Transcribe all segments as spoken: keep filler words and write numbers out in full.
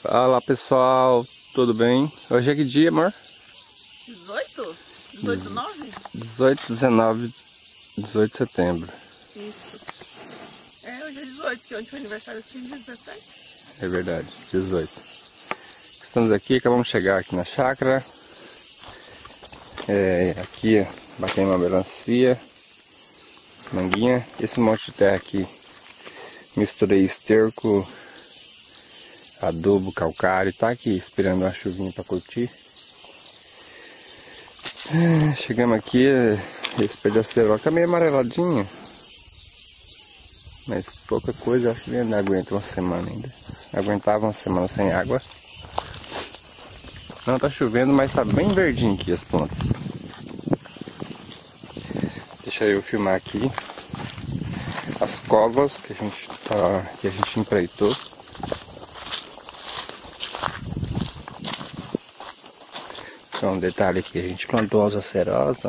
Fala pessoal, tudo bem? Hoje é que dia, amor? dezoito? dezoito, nove? dezoito, dezenove, dezoito de setembro. Isso. É, hoje é dezoito, porque ontem foi aniversário do time, dezessete. É verdade, dezoito. Estamos aqui, acabamos de chegar aqui na chácara. É, aqui batemos uma melancia, manguinha. Esse monte de terra aqui, misturei esterco, adubo, calcário. Tá aqui esperando uma chuvinha para curtir. Chegamos aqui, esse pé de acerola tá meio amareladinho, mas pouca coisa, acho que ainda aguenta uma semana ainda. Aguentava uma semana sem água. Não tá chovendo, mas tá bem verdinho aqui as plantas. Deixa eu filmar aqui as covas que a gente, tá, que a gente empreitou. Então, um detalhe aqui, a gente plantou as acerosas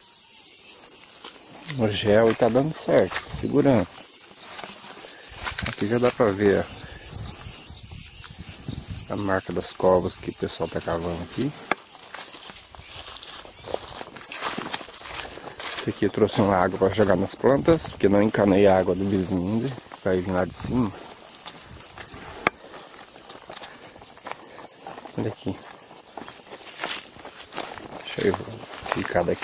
no gel e tá dando certo, segurando. Aqui já dá pra ver a, a marca das covas que o pessoal tá cavando aqui. Esse aqui eu trouxe uma água para jogar nas plantas, porque não encanei a água do vizinho ainda, vai vir lá de cima. Olha aqui. Deixa eu ficar daqui.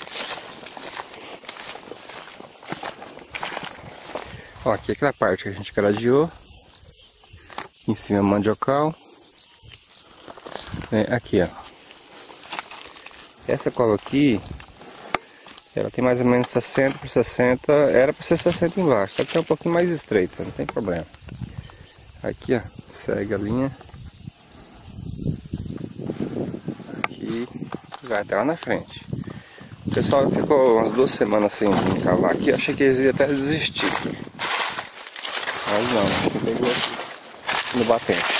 Ó, aqui é aquela parte que a gente gradeou. Em cima é mandiocal. É, aqui, ó. Essa cova aqui, ela tem mais ou menos sessenta por sessenta. Era para ser sessenta embaixo, só que é um pouquinho mais estreita, não tem problema. Aqui, ó, segue a linha. Aqui, vai até lá na frente. O pessoal ficou umas duas semanas sem cavar aqui. Achei que eles iam até desistir. Mas não, acho que pegou no batente.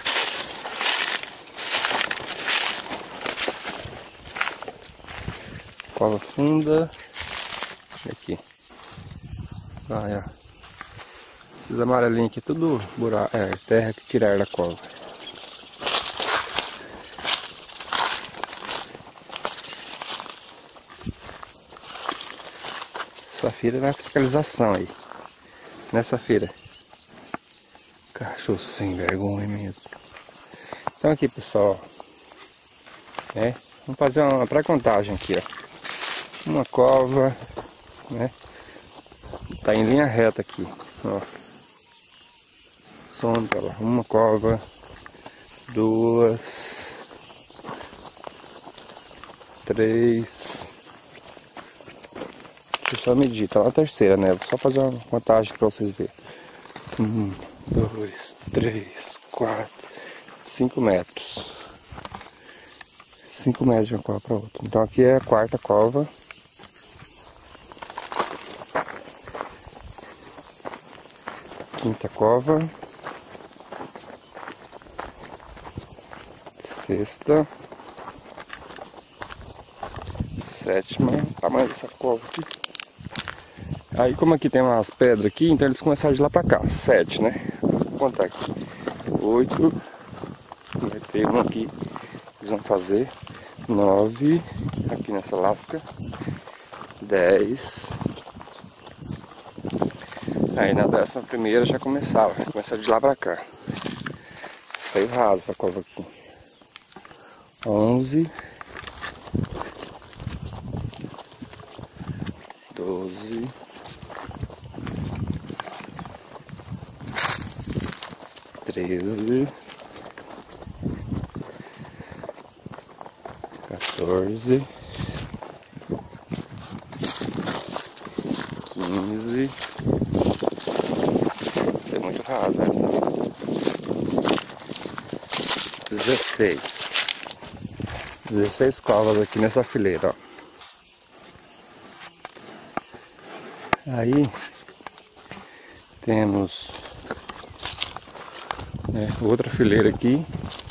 Cova funda. Aqui. Vai, ó. Esses amarelinhos aqui, tudo buraco, é, terra que tiraram da cova. Safira na fiscalização aí. Nessa feira. Cachorro sem vergonha mesmo. Então aqui, pessoal. É, vamos fazer uma pré-contagem aqui, ó. Uma cova, né? Tá em linha reta aqui, ó. Sonda lá. Uma cova, duas, três. Deixa eu só medir, tá na terceira, né? Vou só fazer uma contagem pra vocês verem. Um, dois, três, quatro, cinco metros. Cinco metros de uma cova para outra. Então aqui é a quarta cova. Quinta cova. Sexta. Sétima. Tamanho dessa cova aqui. Aí como aqui tem umas pedras aqui, então eles começaram de lá pra cá. Sete, né? Vou contar aqui. Oito. Vai ter um aqui que eles vão fazer. Nove. Aqui nessa lasca. Dez. Aí na décima primeira já começava. Começaram de lá pra cá. Saiu raso essa cova aqui. Onze. Doze. Treze, quatorze, quinze. Isso é muito raso essa. Dezesseis. Dezesseis covas aqui nessa fileira, ó. Aí temos É, outra fileira aqui.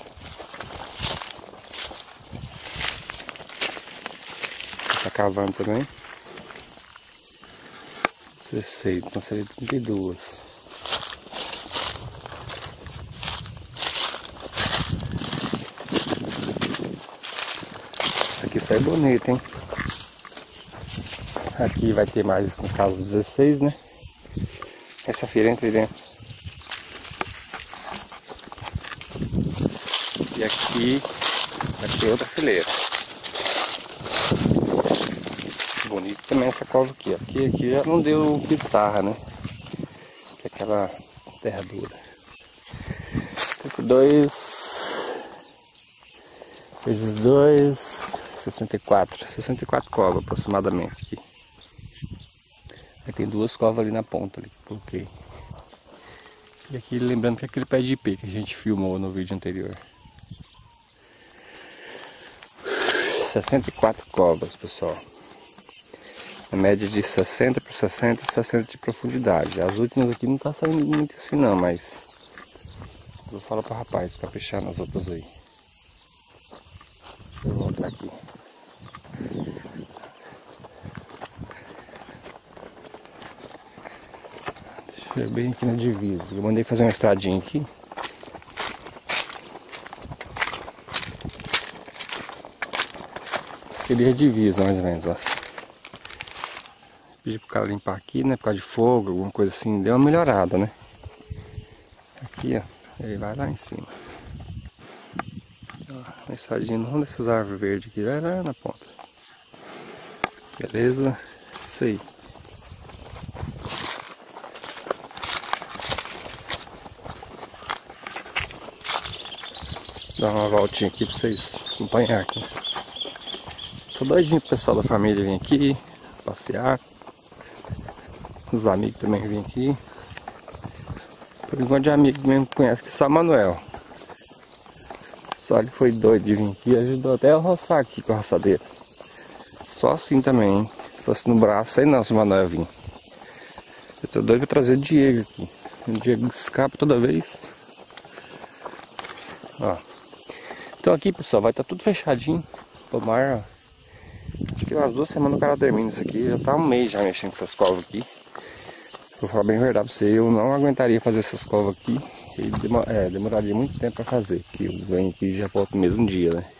Tá cavando também. dezesseis, então seria trinta e dois. Essa aqui sai bonita, hein? Aqui vai ter mais, no caso, dezesseis, né? Essa feira entra aí dentro. E aqui vai ter outra fileira. Bonito também essa cova aqui, ó. Aqui, aqui já não deu pissarra, né? Que é aquela terra dura. trinta e dois vezes dois, sessenta e quatro. sessenta e quatro covas aproximadamente aqui. Aí tem duas covas ali na ponta ali que eu coloquei. E aqui lembrando que é aquele pé de ipê que a gente filmou no vídeo anterior. sessenta e quatro covas, pessoal. A média de sessenta por sessenta e sessenta de profundidade. As últimas aqui não tá saindo muito assim não, mas eu vou falar pro rapaz caprichar nas outras aí. Deixa eu voltar aqui. Deixa eu ver bem aqui na divisa. Eu mandei fazer uma estradinha aqui. Seria a divisa mais ou menos, ó. Pedi pro cara limpar aqui, né? Por causa de fogo, alguma coisa assim. Deu uma melhorada, né? Aqui, ó. Ele vai lá em cima. Ó, uma estradinha no rumo dessas árvores verdes aqui. Vai lá na ponta. Beleza? Isso aí. Dá uma voltinha aqui pra vocês acompanhar aqui. Tô doidinho pro pessoal da família vir aqui passear. Os amigos também vêm aqui. Por enquanto de amigo mesmo que conhece que só Manuel. Só ele foi doido de vir aqui e ajudou até a roçar aqui com a roçadeira. Só assim também, hein? Se fosse no braço, aí não, se o Manuel vir. Eu tô doido pra trazer o Diego aqui. O Diego escapa toda vez. Ó. Então aqui, pessoal, vai estar tudo fechadinho. Tomar, acho que umas duas semanas o cara termina isso aqui. Já tá um mês já mexendo com essas covas aqui. Vou falar bem a verdade pra você, eu não aguentaria fazer essas covas aqui. E demor é, demoraria muito tempo pra fazer, porque eu venho aqui e já volto no mesmo dia, né?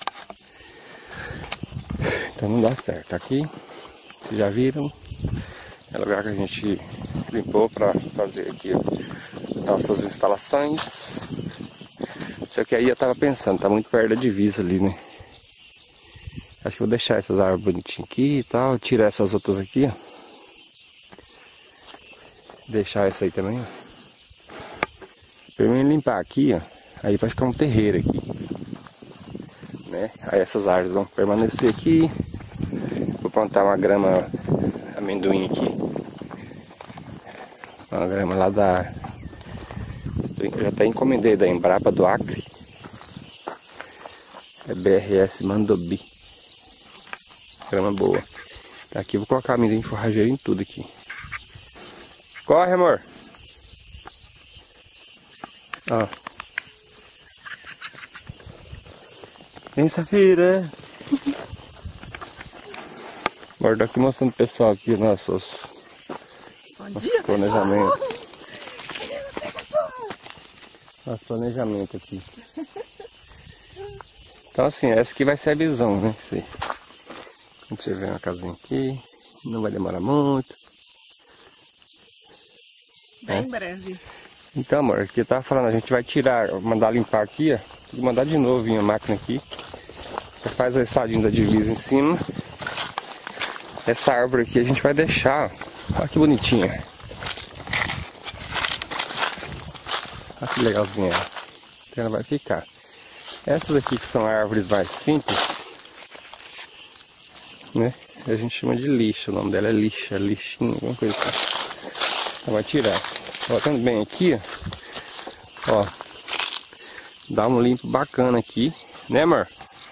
Então não dá certo. Aqui, vocês já viram, é o lugar que a gente limpou pra fazer aqui ó, nossas instalações. Só que aí eu tava pensando, tá muito perto da divisa ali, né? Acho que vou deixar essas árvores bonitinhas aqui e tal, tirar essas outras aqui, ó. Deixar essa aí também, ó. Primeiro limpar aqui, ó. Aí vai ficar um terreiro aqui, né? Aí essas árvores vão permanecer aqui. Vou plantar uma grama amendoim aqui. Uma grama lá da... Eu já até encomendei da Embrapa do Acre. É B R S Mandobi. Grama boa. Tá aqui, vou colocar amendoim forrageiro em tudo aqui. Corre, amor. Ó. Vem, Safira. Agora tô aqui mostrando pro pessoal aqui nossos, nossos planejamentos. Nosso planejamento aqui. Então assim, essa aqui vai ser a visão, né? A gente vê uma casinha aqui. Não vai demorar muito. Bem é. breve. Então, amor, aqui eu tava falando, a gente vai tirar, mandar limpar aqui, ó. Tem que mandar de novo vir a máquina aqui. Você faz a estradinha da divisa em cima. Essa árvore aqui a gente vai deixar, ó. Olha que bonitinha. Olha que legalzinha. Então ela vai ficar. Essas aqui que são árvores mais simples, né? A gente chama de lixa, o nome dela é lixa, lixinha, alguma coisa assim. Ela vai tirar. Voltando bem aqui, ó. Ó. Dá um limpo bacana aqui, né, amor?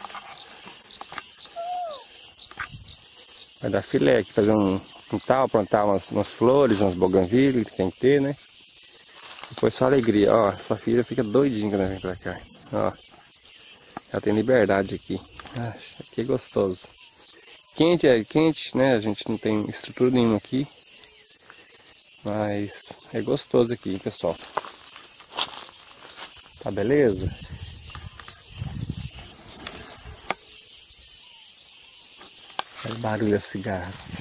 Vai dar filé aqui, fazer um quintal, plantar umas, umas flores, umas bougainville que tem que ter, né? Depois só alegria, ó. Essa filha fica doidinha quando vem pra cá, ó. Ela tem liberdade aqui. Ah, aqui é gostoso. Quente é quente, né? A gente não tem estrutura nenhuma aqui. Mas é gostoso aqui, pessoal. Tá beleza? Faz barulho as cigarras.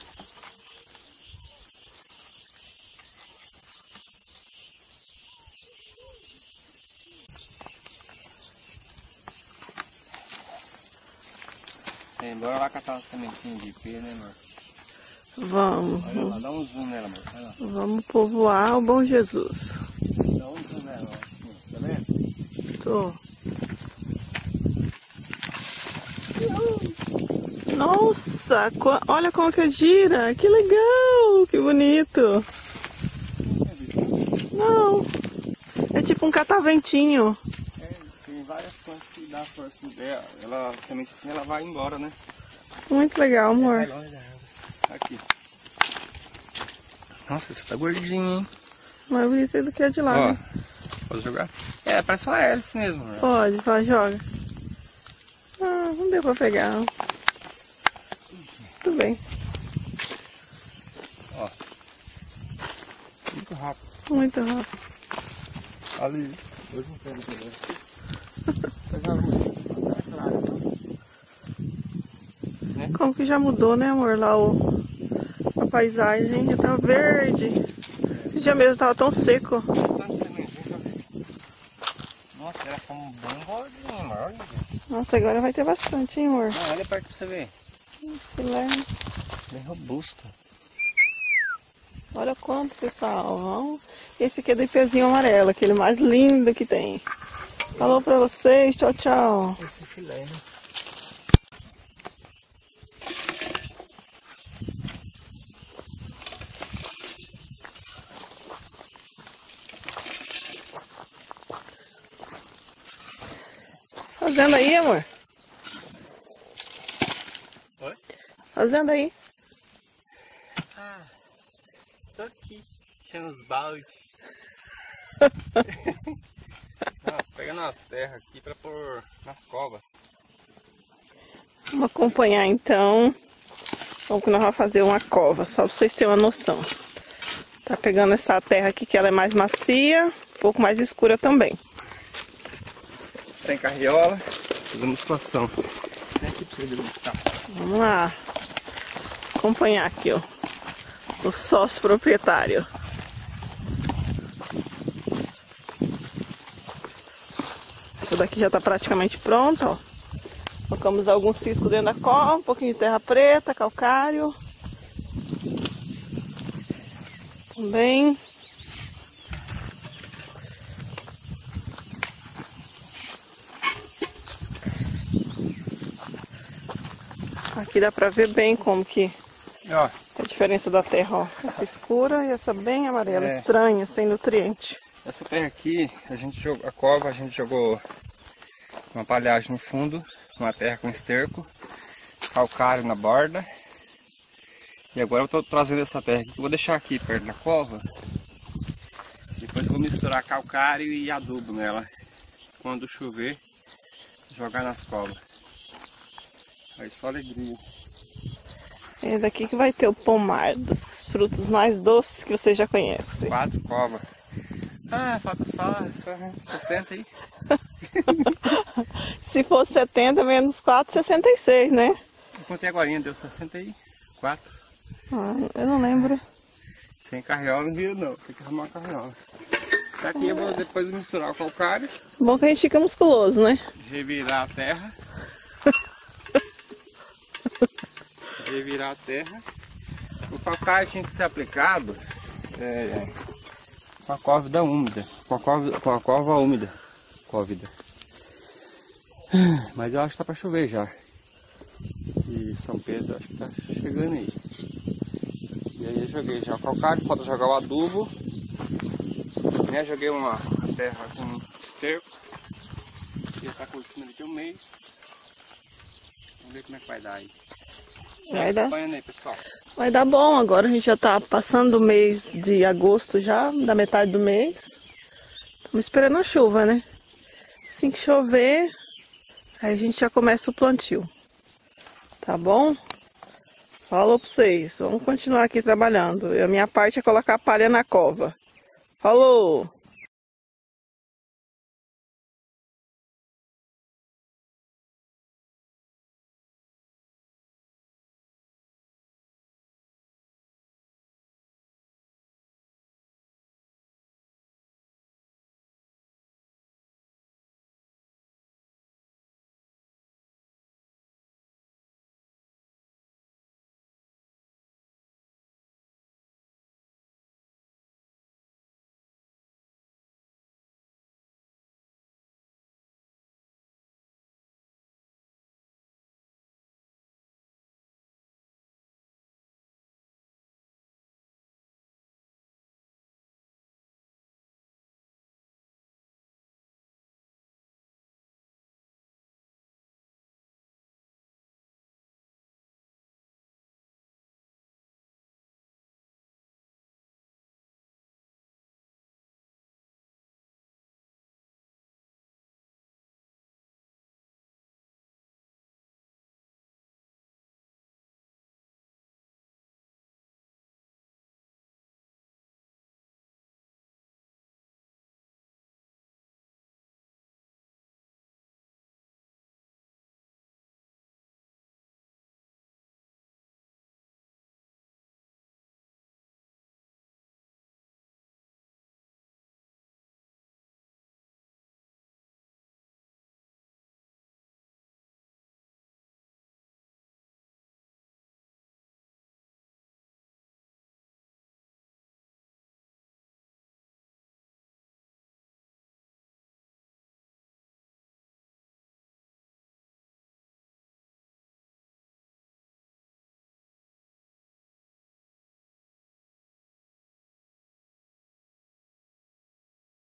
Bora lá catar uma sementinha de ipê, né, amor? Vamos. Olha lá, dá um zoom nela, amor. Olha lá. Vamos povoar o Bom Jesus. Dá um zoom nela, ó. Tá vendo? Tô. Nossa, olha como que gira. Que legal, que bonito. Não, é tipo um cataventinho. É, tem várias plantas que dá força dela. Ela, a semente assim, ela vai embora, né? Muito legal, amor. Aqui. Nossa, esse tá gordinho, hein? Mais bonito do que a de lá, Ó, né? pode jogar? É, parece uma hélice mesmo. Né? Pode, vai, joga. Ah, não deu pra pegar. Tudo bem. Ó. Muito rápido. Muito rápido. Ali. Hoje não pego também. Como que já mudou, né, amor? Lá o, a paisagem já tá verde. Esse dia mesmo tava tão seco. Nossa, ela tá um bem gordinho, amor. Nossa, agora vai ter bastante, hein, amor? Não, olha perto pra você ver. Filé. Bem robusta. Olha quanto, pessoal. Vamos. Esse aqui é do ipêzinho amarelo, aquele mais lindo que tem. Falou pra vocês, tchau, tchau. Esse é filé, né? Fazendo aí, amor? Oi? Fazendo aí. Ah, tô aqui, enchendo os baldes. Ah, pegando as terras aqui pra pôr nas covas. Vamos acompanhar então. Como que nós vamos fazer uma cova, só pra vocês terem uma noção. Tá pegando essa terra aqui que ela é mais macia, um pouco mais escura também. Sem carriola, fazendo musculação. Vem aqui pra você ver como tá. Vamos lá. Acompanhar aqui, ó. O sócio proprietário. Essa daqui já tá praticamente pronta, ó. Colocamos alguns ciscos dentro da cova, um pouquinho de terra preta, calcário. Também. Aqui dá pra ver bem como que Ó, a diferença da terra, ó. Essa escura e essa bem amarela, É. estranha, sem nutriente. essa terra aqui, a gente jogou, a cova, a gente jogou uma palhagem no fundo, uma terra com esterco, calcário na borda. E agora eu tô trazendo essa terra aqui, que eu vou deixar aqui perto da cova. Depois eu vou misturar calcário e adubo nela. Quando chover, jogar nas covas. Aí só alegria. É daqui que vai ter o pomar dos frutos mais doces que você já conhece. Quatro covas. Ah, falta só, só sessenta aí. Se for setenta menos quatro, sessenta e seis, né? Eu contei agora, deu sessenta e quatro. Ah, eu não lembro. Sem carriola não viu não, tem que arrumar a carriola. Daqui eu vou depois misturar o calcário, Bom que a gente fica musculoso, né? revirar a terra. Revirar a terra. O calcário tinha que ser aplicado é, com a cóvida úmida. Com a cóvida, com a cova úmida. Cóvida. Mas eu acho que tá para chover já. E São Pedro acho que tá chegando aí. E aí eu joguei já o calcário, falta jogar o adubo. Né? Joguei uma terra com esterco. Já tá curtindo aqui um mês. Vamos ver como é que vai dar aí. Vai dar. Acompanhando aí, pessoal. Vai dar bom, agora a gente já tá passando o mês de agosto já, da metade do mês. Estamos esperando a chuva, né? Assim que chover, aí a gente já começa o plantio. Tá bom? Falou pra vocês, vamos continuar aqui trabalhando. E a minha parte é colocar a palha na cova. Falou!